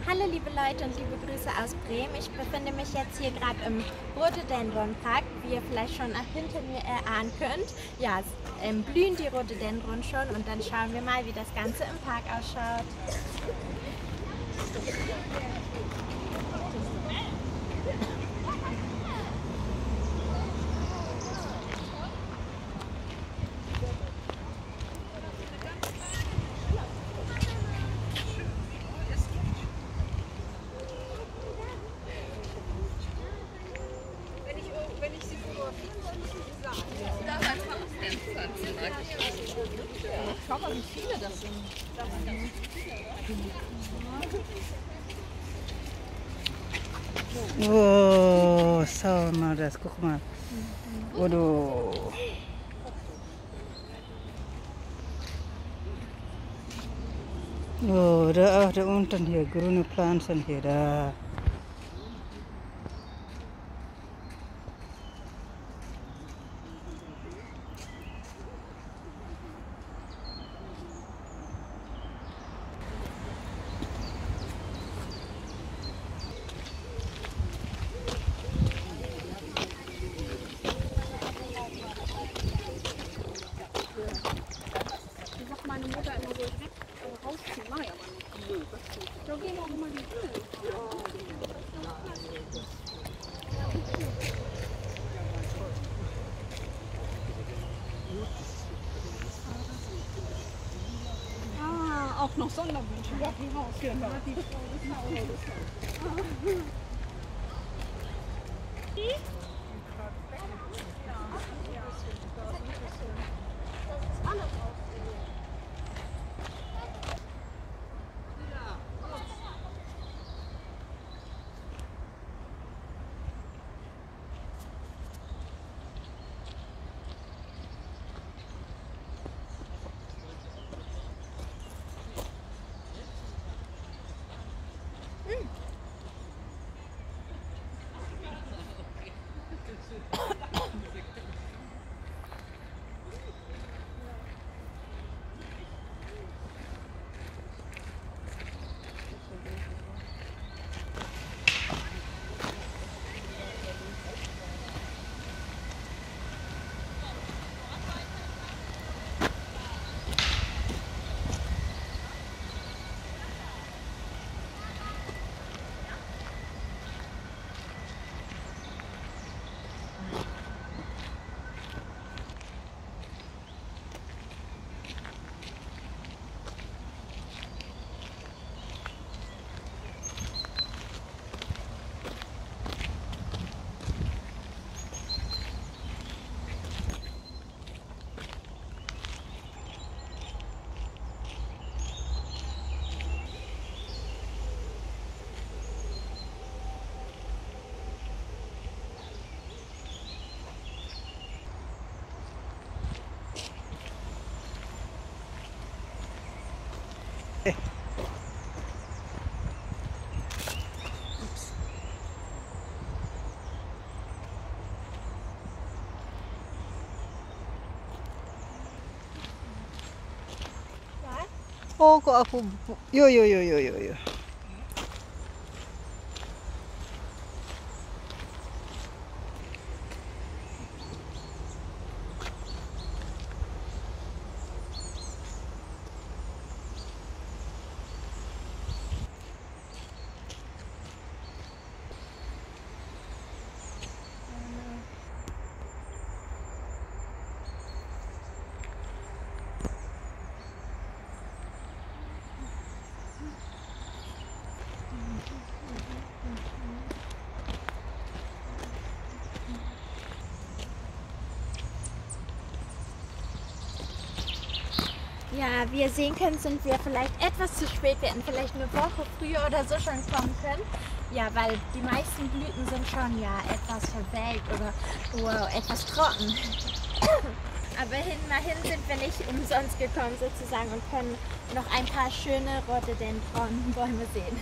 Hallo liebe Leute und liebe Grüße aus Bremen. Ich befinde mich jetzt hier gerade im Rhododendron-Park, wie ihr vielleicht schon hinter mir erahnen könnt. Ja, es blühen die Rhododendron schon und dann schauen wir mal, wie das Ganze im Park ausschaut. Schau mal, wie viele das sind. Wow, schau mal das, guck mal. Waduh. Oh, da unten hier, grüne Pflanzen hier, da. Die sagt meine Mutter immer so direkt rausziehen. Mach ich aber nicht. Nö, das tut. Da gehen auch immer die Öl. Ah, auch noch Sonderwünsche. Ja, die Haus. Genau. Die Frau des Hauses. Oh, kok aku... Yo, yo, yo, yo, yo, yo. Ja, wie ihr sehen könnt, sind wir vielleicht etwas zu spät. Wir hätten vielleicht eine Woche früher oder so schon kommen können. Ja, weil die meisten Blüten sind schon ja etwas verwelkt oder etwas trocken. Aber immerhin sind wir nicht umsonst gekommen sozusagen und können noch ein paar schöne Rhododendron-Bäume sehen.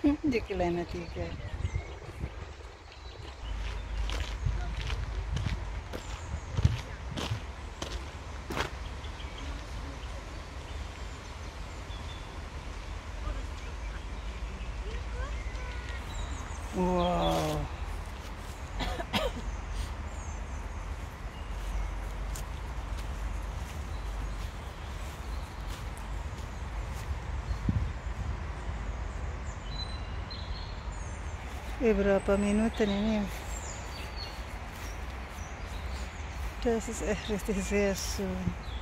Die kleine Tiger. Wow. Berapa Minuten ini? Das ist echt richtig sehr schön.